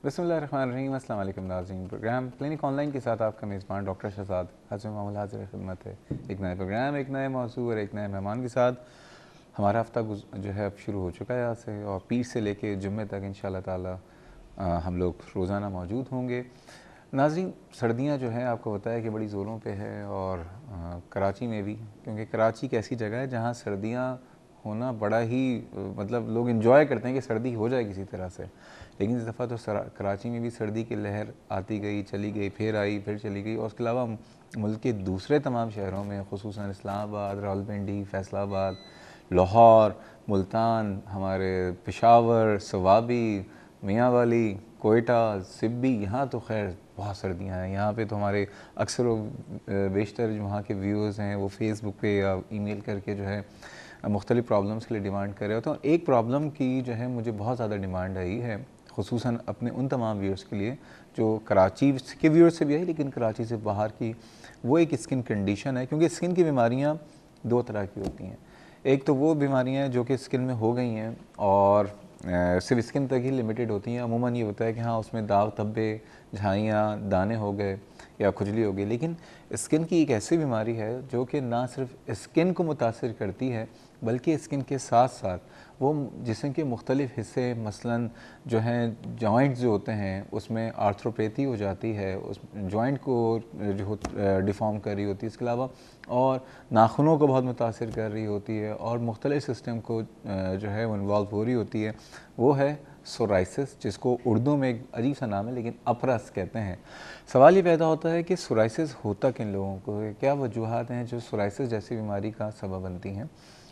बिस्मिल्लाहिर्रहमानिर्रहीम। अस्सलाम वालेकुम नाज़रीन। प्रोग्राम क्लिनिक ऑनलाइन के साथ आपका मेज़बान डॉक्टर शहजाद हाज़िर मामूल हाज़िर खिदमत है। एक नए प्रोग्राम, एक नए मौजू और एक नए मेहमान के साथ हमारा हफ़्ता जो है अब शुरू हो चुका है आज से, और पीर से लेके जुम्मे तक इंशाअल्लाह ताला हम लोग रोज़ाना मौजूद होंगे। नाज़रीन, सर्दियाँ जो हैं आपको पता है कि बड़ी ज़ोरों पे है, और कराची में भी, क्योंकि कराची एक ऐसी जगह है जहाँ सर्दियाँ होना बड़ा ही मतलब लोग इन्जॉय करते हैं कि सर्दी हो जाए किसी तरह से। लेकिन इस दफ़ा तो कराची में भी सर्दी की लहर आती गई, चली गई, फिर आई, फिर चली गई। और उसके अलावा मुल्क के दूसरे तमाम शहरों में, ख़ुसूसन इस्लामाबाद, रावलपिंडी, फैसलाबाद, लाहौर, मुल्तान, हमारे पेशावर, सवाबी, मियांवाली, कोयटा, सिब्बी, यहाँ तो खैर बहुत सर्दियाँ हैं। यहाँ पे तो हमारे अक्सर बेशतर जो वहाँ के व्यूअर्स हैं वो फेसबुक पे या ईमेल करके जो है मुख्तलिफ़ प्रॉब्लम्स के लिए डिमांड कर रहे हो। तो एक प्रॉब्लम की जो है मुझे बहुत ज़्यादा डिमांड आई है, ख़ुसूसन अपने उन तमाम व्यूअर्स के लिए जो कराची के व्यूअर्स से भी आई, लेकिन कराची से बाहर की। वो एक स्किन कंडीशन है, क्योंकि स्किन की बीमारियाँ दो तरह की होती हैं। एक तो वो बीमारियाँ जो कि स्किन में हो गई हैं और सिर्फ स्किन तक ही लिमिटेड होती हैं। अमूमन ये होता है कि हाँ, उसमें दाग धब्बे, झाइयाँ, दाने हो गए या खुजली हो गई। लेकिन स्किन की एक ऐसी बीमारी है जो कि ना सिर्फ स्किन को मुतासिर करती है, बल्कि स्किन के साथ साथ वो जिस्म के मुख्तलिफ़ हिस्से, मसलन जो हैं जॉइंट्स जो होते हैं उसमें आर्थ्रोपैथी हो जाती है, उस जॉइंट को जो डिफ़ॉर्म कर रही होती है। इसके अलावा और नाखूनों को बहुत मुतासिर कर रही होती है, और मुख्तलिफ़ सिस्टम को जो है वो इन्वॉल्व हो रही होती है। वो है सोराइसिस, जिसको उर्दू में एक अजीब सा नाम है लेकिन अपरस कहते हैं। सवाल ये पैदा होता है कि सोराइसिस होता किन लोगों को है, क्या वजूहात हैं जो सोराइसिस जैसी बीमारी का सबब बनती हैं,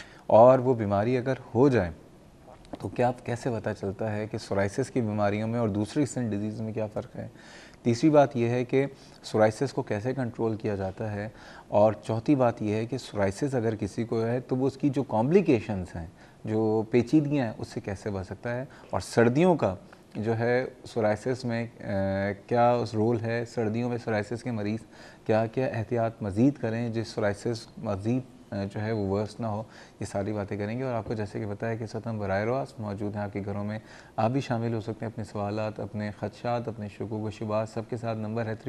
और वो बीमारी अगर हो जाए तो क्या कैसे पता चलता है कि सोराइसिस की बीमारियों में और दूसरी स्किन डिजीज़ में क्या फ़र्क है। तीसरी बात यह है कि सोराइसिस को कैसे कंट्रोल किया जाता है, और चौथी बात यह है कि सोराइसिस अगर किसी को है तो वो उसकी जो कॉम्प्लिकेशंस हैं, जो पेचीदगियाँ हैं, उससे कैसे बच सकता है। और सर्दियों का जो है सोराइसिस में क्या उस रोल है, सर्दियों में सोराइसिस के मरीज़ क्या क्या एहतियात मज़ीद करें जिस सोराइसिस मज़ीद जो है वो वर्स ना हो, ये सारी बातें करेंगे। और आपको जैसे कि बताया कि साथ हम बराह रास्त मौजूद हैं आपके घरों में, आप भी शामिल हो सकते हैं अपने सवालात, अपने ख़दशात, अपने शुकूक व शुबात सबके साथ। नंबर है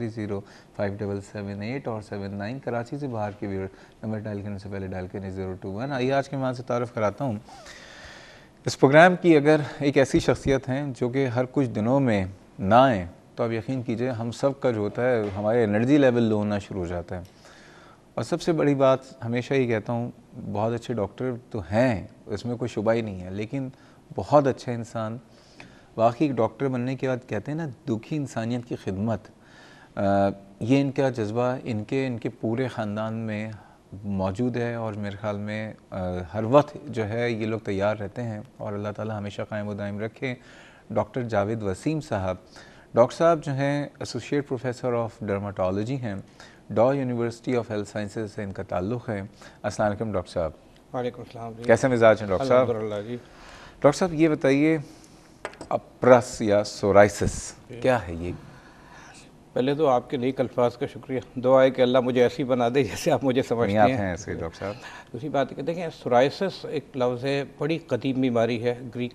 35305778 और 79। कराची से बाहर के व्यूअर नंबर डायल करने से पहले डायल करें 021। आइए आज के मेहमान से तारुफ़ कराता हूँ। इस प्रोग्राम की अगर एक ऐसी शख्सियत हैं जो कि हर कुछ दिनों में ना आएँ तो आप यकीन कीजिए हम सब का जो होता है हमारे एनर्जी लेवल लो होना शुरू हो जाता है। और सबसे बड़ी बात हमेशा ही कहता हूँ, बहुत अच्छे डॉक्टर तो हैं, इसमें कोई शुबा ही नहीं है, लेकिन बहुत अच्छा इंसान वाकई डॉक्टर बनने के बाद कहते हैं ना, दुखी इंसानियत की खिदमत, ये इनका जज्बा इनके पूरे ख़ानदान में मौजूद है। और मेरे ख़्याल में हर वक्त जो है ये लोग तैयार रहते हैं, और अल्लाह ताला हमेशा कायम व दायम रखे। डॉक्टर जावेद वसीम साहब, डॉक्टर साहब जो हैं एसोसिएट प्रोफेसर ऑफ डर्माटोलॉजी हैं, डॉ यूनिवर्सिटी ऑफ हेल्थ साइंसेज से इनका ताल्लुक़ है। अस्सलाम वालेकुम डॉक्टर साहब। वालेकुम सलाम जी। कैसे मिजाज हैं डॉक्टर साहब? अल्हम्दुलिल्लाह जी। डॉक्टर साहब ये बताइए, अपरस या सोराइसिस क्या है ये? पहले तो आपके नेक अल्फाज का शुक्रिया, दुआ है कि अल्लाह मुझे ऐसी बना दे जैसे आप मुझे समझते नहीं, आप हैं। हैं ऐसे डॉक्टर साहब। दूसरी बात कहते हैं कि सोराइसिस एक लफ्ज़ है, बड़ी कदीम बीमारी है, ग्रीक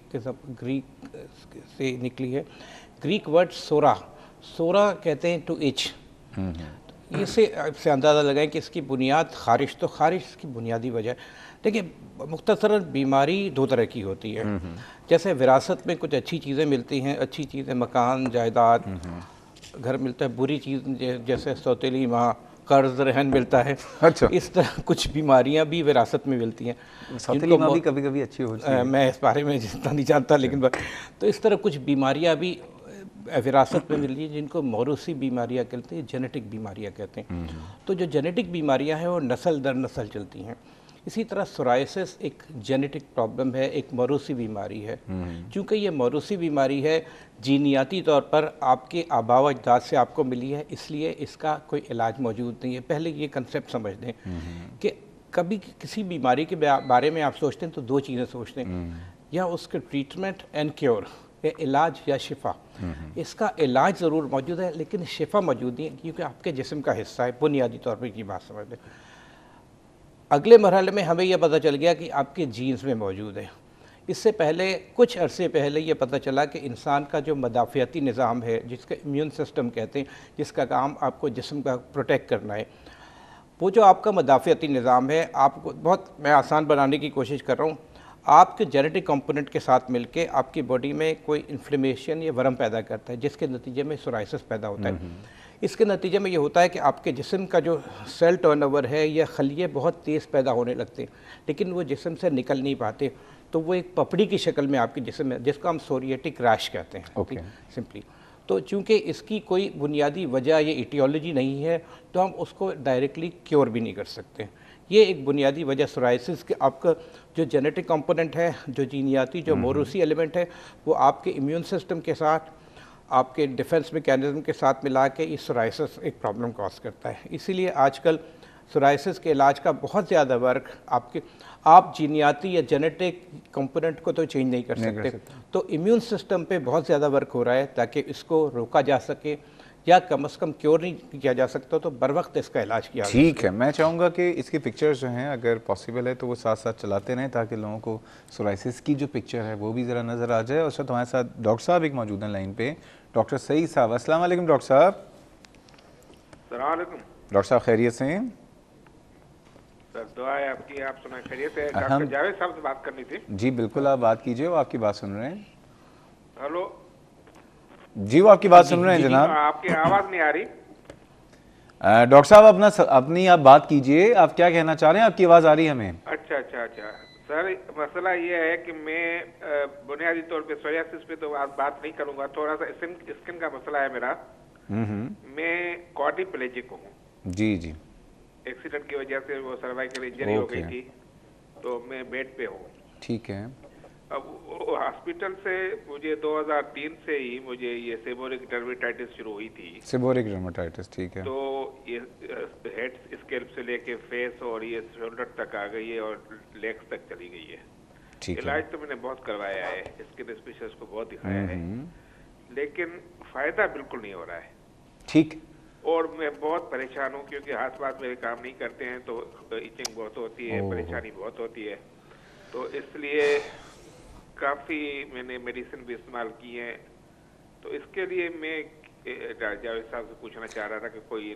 से निकली है। ग्रीक वर्ड सोरा, सोरा कहते हैं टू इच। इससे अंदाज़ा लगाएं कि इसकी बुनियाद खारिश, तो खारिश की बुनियादी वजह देखिए, मुख्तसरन बीमारी दो तरह की होती है। जैसे विरासत में कुछ अच्छी चीज़ें मिलती हैं, अच्छी चीज़ें मकान जायदाद घर मिलता है, बुरी चीज़ जैसे सौतेली माँ, कर्ज रहन मिलता है। अच्छा, इस तरह कुछ बीमारियां भी विरासत में मिलती हैं सौतेली माँ भी कभी कभी अच्छी होती है। मैं इस बारे में जितना नहीं जानता, लेकिन तो इस तरह कुछ बीमारियां भी विरासत में मिली है, जिनको मौरूसी बीमारियां कहते हैं, जेनेटिक बीमारियां कहते हैं। तो जो जेनेटिक बीमारियां हैं वो नस्ल दर नस्ल चलती हैं। इसी तरह सोराइसिस एक जेनेटिक प्रॉब्लम है, एक मौरूसी बीमारी है। चूँकि ये मौरूसी बीमारी है, जीनियाती तौर पर आपके आबा व अजदाद से आपको मिली है, इसलिए इसका कोई इलाज मौजूद नहीं है। पहले ये कंसेप्ट समझ लें कि कभी किसी बीमारी के बारे में आप सोचते हैं तो दो चीज़ें सोचते हैं, या उसके ट्रीटमेंट एंड क्योर, या इलाज या शिफा। इसका इलाज ज़रूर मौजूद है लेकिन शिफा मौजूद नहीं है, क्योंकि आपके जिस्म का हिस्सा है। बुनियादी तौर पर ये बात समझ लें। अगले मरहले में हमें यह पता चल गया कि आपके जीन्स में मौजूद है, इससे पहले कुछ अरसे पहले ये पता चला कि इंसान का जो मदाफ़ियाती निज़ाम है, जिसका इम्यून सिस्टम कहते हैं, जिसका काम आपको जिस्म का प्रोटेक्ट करना है, वो जो आपका मदाफ़ियाती निज़ाम है, आपको बहुत मैं आसान बनाने की कोशिश कर रहा हूँ, आपके जेनेटिक कंपोनेंट के साथ मिलके आपकी बॉडी में कोई इन्फ्लेमेशन या वरम पैदा करता है, जिसके नतीजे में सोराइसिस पैदा होता है। इसके नतीजे में ये होता है कि आपके जिस्म का जो सेल टर्नओवर है या खलिए बहुत तेज़ पैदा होने लगते हैं, लेकिन वो जिस्म से निकल नहीं पाते, तो वो एक पपड़ी की शक्ल में आपके जिस्म में, जिसको हम सोरिएटिक रैश कहते हैं सिंपली। तो चूँकि इसकी कोई बुनियादी वजह या इटियोलॉजी नहीं है, तो हम उसको डायरेक्टली क्योर भी नहीं कर सकते। ये एक बुनियादी वजह सोराइसिस के आपका जो जेनेटिक कंपोनेंट है, जो जीनियाती जो मोरूसी एलिमेंट है, वो आपके इम्यून सिस्टम के साथ, आपके डिफेंस मैकेनिज्म के साथ मिला के इस सोराइसिस एक प्रॉब्लम कॉज करता है। इसीलिए आजकल सोराइसिस के इलाज का बहुत ज़्यादा वर्क आप जीनियाती या जेनेटिक कंपोनेंट को तो चेंज नहीं कर सकते, तो इम्यून सिस्टम पे बहुत ज़्यादा वर्क हो रहा है ताकि इसको रोका जा सके, या कम से कम क्योर नहीं किया जा सकता तो बर वक्त इसका इलाज किया। ठीक है, मैं चाहूँगा कि इसकी पिक्चर्स जो हैं अगर पॉसिबल है तो वो साथ साथ चलाते रहें ताकि लोगों को सोराइसिस की जो पिक्चर है वो भी ज़रा नज़र आ जाए। और सर तुम्हारे साथ डॉक्टर साहब एक मौजूद हैं लाइन पे, डॉक्टर सईद साहब। अस्सलाम वालेकुम डॉक्टर साहब। डॉक्टर साहब खैरियत से हैं? सर दुआ है आपकी, आप सुना खैरियत है? डॉक्टर जावेद साहब से बात करनी थी। जी बिल्कुल, आप बात कीजिए, वो आपकी बात सुन रहे हैं। हेलो जी, वो आपकी बात सुन रहे हैं जनाब। आपकी आवाज़ नहीं आ रही। डॉक्टर साहब अपनी आप बात कीजिए, आप क्या कहना चाह रहे हैं? आपकी आवाज़ आ रही है हमें। अच्छा सर, मसला ये है कि मैं बुनियादी तौर पे सोरियासिस पे तो आज बात नहीं करूंगा, थोड़ा सा स्किन का मसला है मेरा। मैं क्वाड्रिप्लेजिक हूँ। जी। एक्सीडेंट की वजह से वो सर्वाइकल इंजरी हो गई थी, तो मैं बेड पे हूँ। ठीक है। अब हॉस्पिटल से मुझे 2003 से ही मुझे ये सेबोरिक डर्मेटाइटिस शुरू हुई थी। सेबोरिक डर्मेटाइटिस, ठीक है। तो ये हेड स्कैल्प से लेके फेस और ये शोल्डर तक आ गई है और लेग्स तक चली गई है। ठीक है। इलाज तो मैंने बहुत करवाया है, स्किन स्पेशलिस्ट को बहुत दिखाया है, लेकिन फायदा बिल्कुल नहीं हो रहा है। ठीक। और मैं बहुत परेशान हूँ क्योंकि हाथ पाथ मेरे काम नहीं करते हैं, तो इचिंग बहुत होती है, परेशानी बहुत होती है। तो इसलिए काफ़ी मैंने मेडिसिन भी इस्तेमाल की है। तो इसके लिए मैं जावेद साहब से पूछना चाह रहा था कि कोई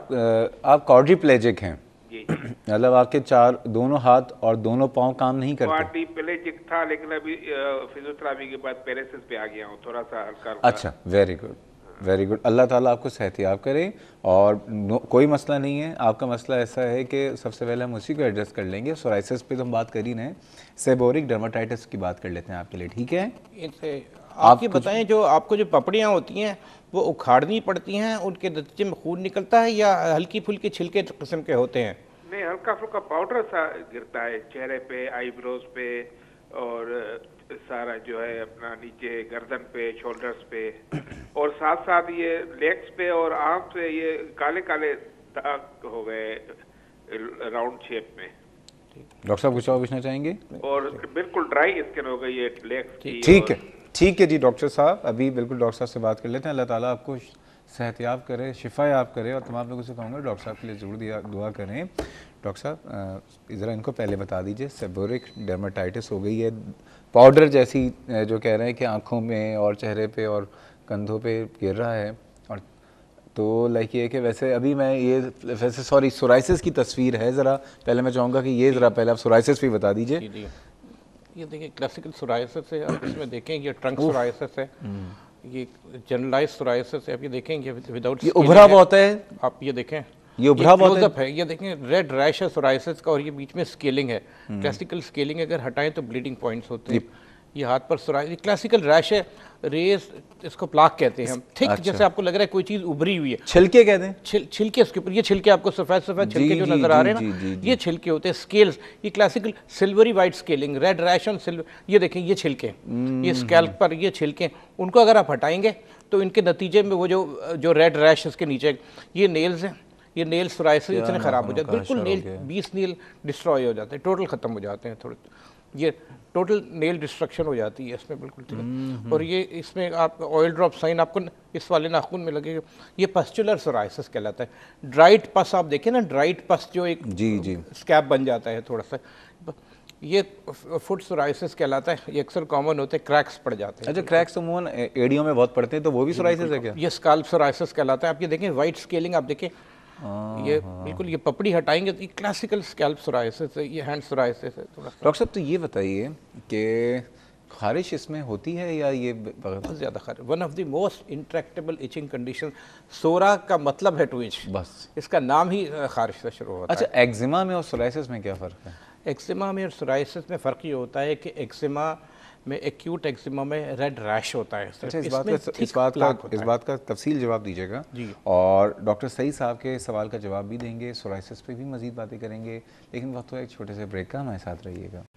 आप क्वाड्रिप्लेजिक हैं? जी। मतलब आपके दोनों हाथ और दोनों पाँव काम नहीं करते? क्वाड्रिप्लेजिक था, लेकिन अभी फिजियोथेरेपी के बाद पैरालिसिस पे आ गया हूँ, थोड़ा सा हल्का। अच्छा, वेरी गुड वेरी गुड। अल्लाह ताला आपको सेहतियाब करे। और कोई मसला नहीं है। आपका मसला ऐसा है कि सबसे पहले हम उसी को एड्रेस कर लेंगे। सोराइसिस पे तो हम बात कर ही रहे हैं, सेबोरिक डर्मेटाइटिस की बात कर लेते हैं आपके लिए, ठीक है? इनसे आप ये बताएं, जो आपको जो पपड़ियाँ होती हैं वो उखाड़नी पड़ती हैं, उनके नतीजे में खून निकलता है, या हल्की फुल्की छिलके किस्म के होते हैं? नहीं, हल्का फुल्का पाउडर सा गिरता है चेहरे पे, आईब्रोज पे, और सारा जो है अपना नीचे गर्दन पे, शोल्डर्स पे, और साथ साथ ये लेग्स पे और आर्म पे ये काले काले दाग हो गए राउंड शेप में। डॉक्टर साहब कुछ और पूछना चाहेंगे? और बिल्कुल ड्राई स्किन हो गई है लेग्स की। ठीक है जी डॉक्टर साहब, अभी बिल्कुल डॉक्टर साहब से बात कर लेते हैं। अल्लाह ताला आपको सेहतियाब करे, शिफायाब करे। और तमाम लोगों से कहूँगा डॉक्टर साहब के लिए ज़रूर दुआ करें। डॉक्टर साहब ज़रा इनको पहले बता दीजिए, सेबोरिक डर्मेटाइटिस हो गई है, पाउडर जैसी जो कह रहे हैं कि आँखों में और चेहरे पे और कंधों पे गिर रहा है, और तो लाइक ये कि वैसे अभी मैं ये वैसे सोराइसिस की तस्वीर है। ज़रा पहले मैं चाहूँगा कि ये ज़रा पहले आप सोराइसिस भी बता दीजिए। ये देखिए क्लासिकल सोराइसिस है, आप इसमें देखें ये ट्रंक सोराइसिस है, ये जनरलाइज सोराइसिस है। आप ये देखेंगे विदाउट, ये उभरा बहुत है, आप ये देखें, ये उभरा बहुत है। ये देखें रेड रैश है सोराइसिस का, और ये बीच में स्केलिंग है। क्लासिकल स्केलिंग अगर हटाएं तो ब्लीडिंग पॉइंट्स होते हैं। ये हाथ पर सोराइसिस क्लासिकल रैश है, रेस इसको प्लाक कहते हैं हम। ठीक, अच्छा। जैसे आपको लग रहा है कोई चीज़ उभरी हुई है, छिलके कहते हैं, छिलके उसके ऊपर, ये छिलके आपको सफ़ेद सफ़ेद छिलके जो नज़र आ रहे हैं ना, ये छिलके होते हैं स्केल्स। ये classical silvery white scaling, red rash on silver. ये देखें ये छिलके, ये स्कैल्प पर ये छिलके, उनको अगर आप हटाएंगे तो इनके नतीजे में वो जो रेड रैश इसके नीचे, ये नेल्स हैं, ये नेल सोराइसिस इतने ख़राब हो जाते हैं, बिल्कुल नेल 20 नेल डिस्ट्रॉय हो जाते हैं, टोटल ख़त्म हो जाते हैं। थोड़े ये टोटल नेल डिस्ट्रक्शन हो जाती है इसमें, बिल्कुल ठीक। और ये इसमें आप ऑयल ड्रॉप साइन आपको इस वाले नाखून में लगेगा। ये पस्चुलर सोराइसिस कहलाता है। ड्राइड पस आप देखें ना, ड्राइड पस जो एक जी स्कैब बन जाता है थोड़ा सा, ये फुट सोराइसिस कहलाता है, ये अक्सर कॉमन होते हैं, क्रैक्स पड़ जाते हैं। अच्छा, क्रैक्स तो अमूमन एड़ियों में बहुत पड़ते हैं, तो वो भी सोराइसिस है क्या? ये स्काल्प सोराइसिस कहलाता है। आप ये देखें वाइट स्केलिंग, आप देखें ये बिल्कुल, ये पपड़ी हटाएंगे तो ये क्लासिकल स्कैल्प सोराइसिस है, ये हैंड सोराइसिस है थोड़ा सा। डॉक्टर साहब, तो ये बताइए कि खारिश इसमें होती है या ये बहुत ज़्यादा खारिश, one of the most intractable itching condition. सोरा का मतलब है टू इच, बस। इसका नाम ही खारिश से शुरू होता अच्छा, एक्जिमा में और सोराइसिस में क्या फ़र्क है? है। एक्जिमा में और सोराइसिस में फ़र्क ये होता है कि एक्जिमा में, एक्यूट एक्जिमा में रेड रैश होता है। अच्छा, इस इसमें बात का तफसील जवाब दीजिएगा जी। और डॉक्टर सईद साहब के सवाल का जवाब भी देंगे, सोराइसिस पे भी मज़ीद बातें करेंगे, लेकिन वक्त तो एक छोटे से ब्रेक का, हमारे साथ रहिएगा।